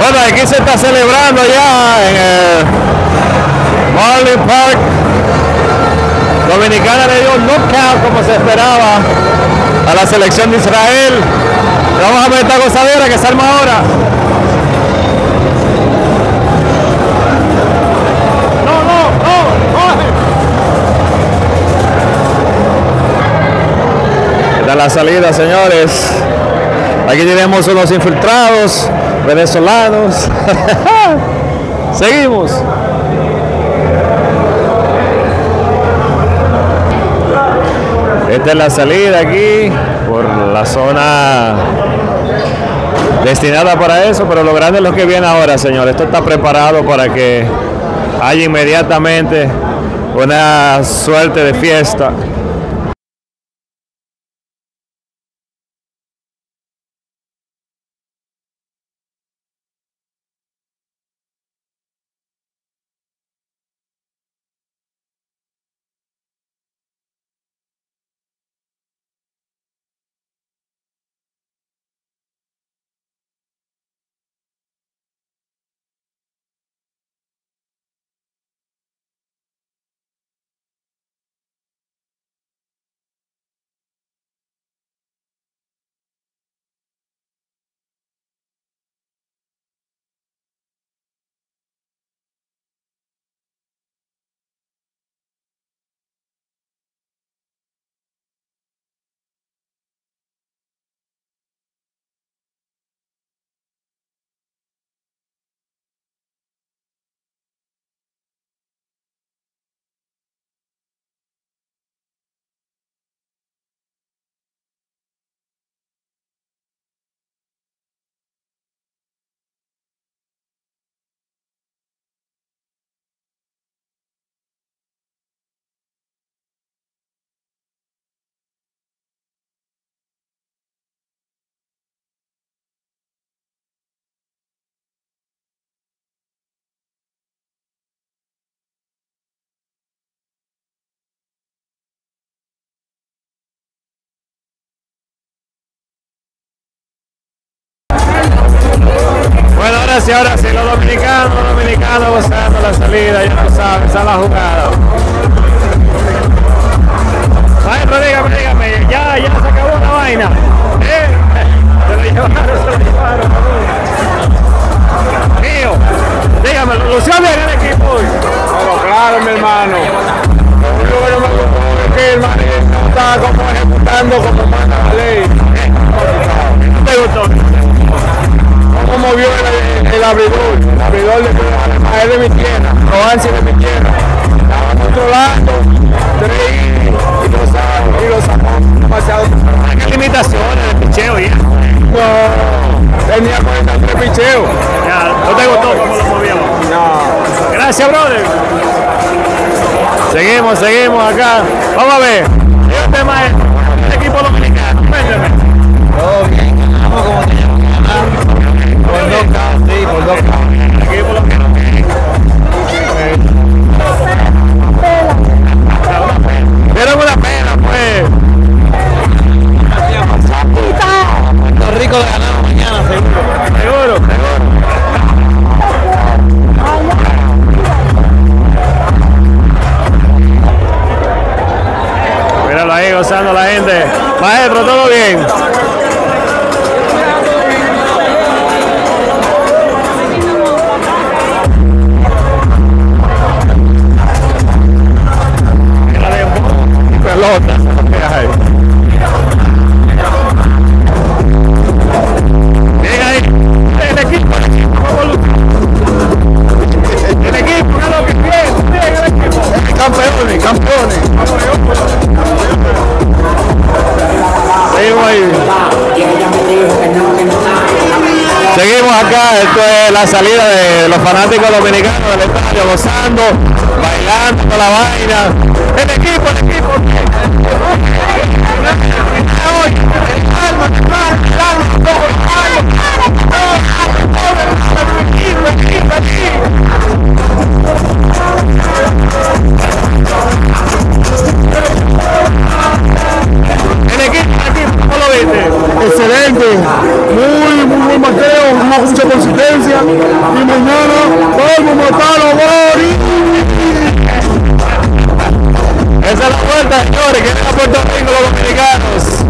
Bueno, aquí se está celebrando ya en el Marlin Park. Dominicana le dio un knockout como se esperaba a la selección de Israel. Vamos a ver esta gozadera que se arma ahora. Esta es la salida, señores. Aquí tenemos unos infiltrados venezolanos. Seguimos. Esta es la salida aquí por la zona destinada para eso, pero lo grande es lo que viene ahora, señores. Esto está preparado para que haya inmediatamente una suerte de fiesta. Ahora sí, los dominicanos gozando la salida, ya tú sabes, esa es la jugada. Maestro, dígame, ya se acabó la vaina. Se lo llevaron. Mío, dígame, ¿lució bien el equipo hoy? Bueno, claro, mi hermano. Yo no me acuerdo que el man estaba como ejecutando como manda la ley. ¿Te gustó? ¿Cómo vio el abridor? El abridor es de mi tierra, Roansi de mi tierra. Estaba controlando, y lo sacó demasiado. ¿Qué limitaciones de picheo ya? No, tenía 43 picheos. Ya, ¿no te gustó cómo lo movíamos? No. Gracias, brother. Seguimos acá. Vamos a ver. Este maestro, el equipo dominicano. Cuéntame. Todo bien, ganamos como teníamos que ganar. Por 2K, sí, por 2K. El equipo dominicano. Dieron una pena, pues. Puerto Rico le ganamos mañana, seguro. Míralo ahí gozando la gente. Maestro, ¿todo bien? Pelota. Mira ahí. El equipo, mira lo que tiene. El equipo. Campeones. Seguimos acá, esto es la salida de los fanáticos dominicanos del estadio, gozando, bailando con la vaina. El equipo. Excelente, muy Mateo, trabajo, mucha consistencia y mañana vamos a matar a Bori. Esa es la vuelta, señores, que vienen a Puerto Rico los dominicanos.